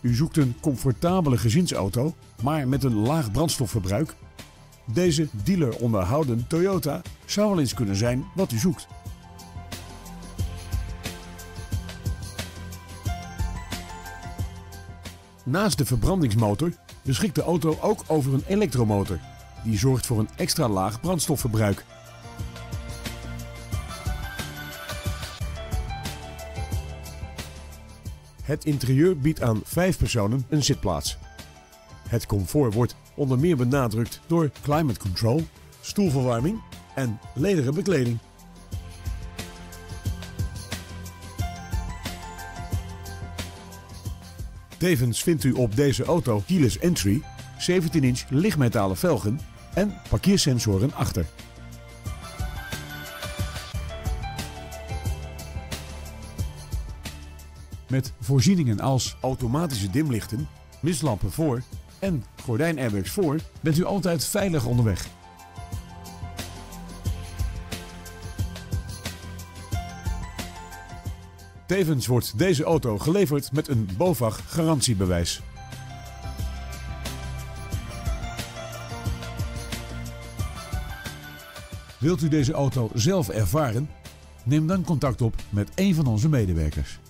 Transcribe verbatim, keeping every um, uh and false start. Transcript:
U zoekt een comfortabele gezinsauto, maar met een laag brandstofverbruik? Deze dealer onderhouden Toyota zou wel eens kunnen zijn wat u zoekt. Naast de verbrandingsmotor beschikt de auto ook over een elektromotor. Die zorgt voor een extra laag brandstofverbruik. Het interieur biedt aan vijf personen een zitplaats. Het comfort wordt onder meer benadrukt door climate control, stoelverwarming en lederen bekleding. Tevens vindt u op deze auto keyless entry, zeventien inch lichtmetalen velgen en parkeersensoren achter. Met voorzieningen als automatische dimlichten, mistlampen voor en gordijnairbags voor bent u altijd veilig onderweg. Tevens wordt deze auto geleverd met een BOVAG garantiebewijs. Wilt u deze auto zelf ervaren? Neem dan contact op met een van onze medewerkers.